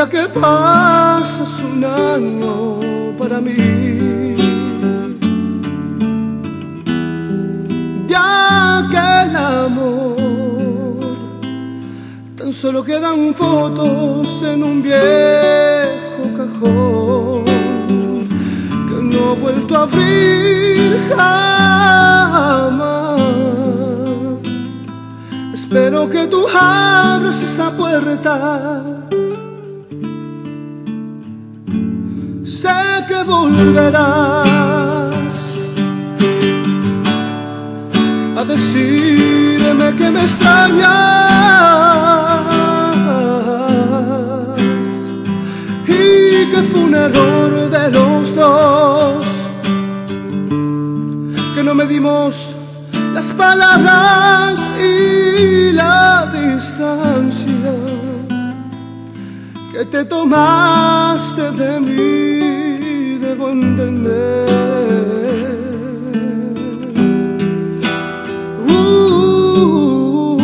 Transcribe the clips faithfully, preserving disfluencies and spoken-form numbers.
día que pasa es un año para mí. Ya que el amor tan solo quedan fotos en un viejo cajón que no he vuelto a abrir jamás. Espero que tú abras esa puerta. Sé que volverás a decirme que me extrañas y que fue un error de los dos, que no medimos las palabras y la distancia, que te tomaste de mí, debo entender. Uh,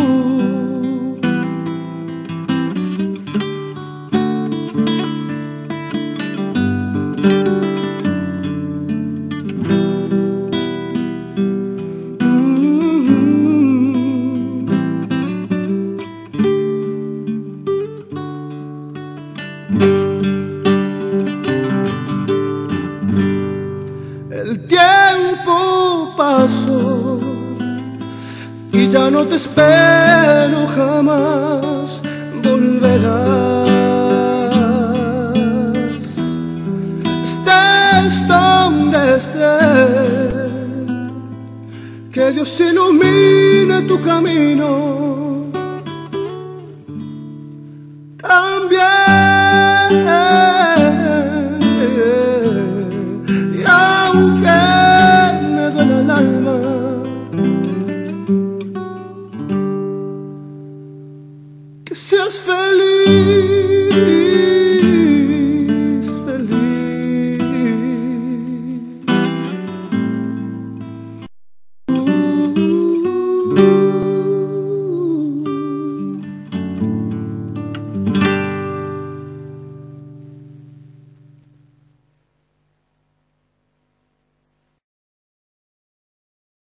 El tiempo pasó y ya no te espero, jamás volverás. Estés donde estés, que Dios ilumine tu camino.